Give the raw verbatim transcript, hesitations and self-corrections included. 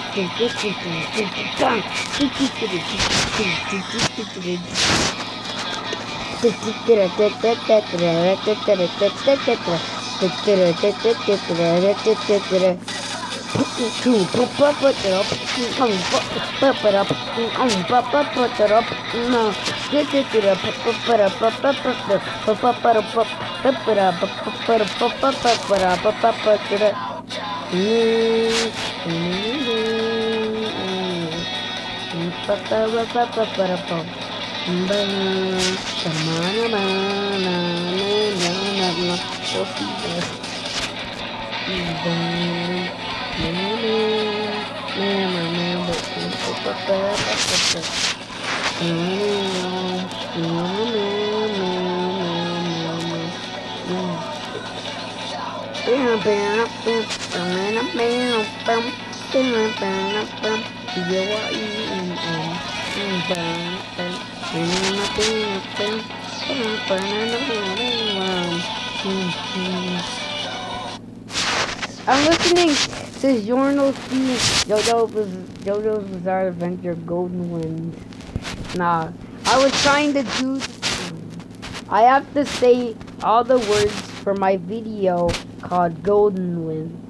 To pop it up, pop it up, pop it up, no, get it to the pop it up, pop it up, pop it up, pop it up, pop it up, pop it up, pop it up, I'm listening to Giorno JoJo's JoJo's Bizarre Adventure Golden Winds. Nah, I was trying to do. I have to say all the words for my video called Golden Wind.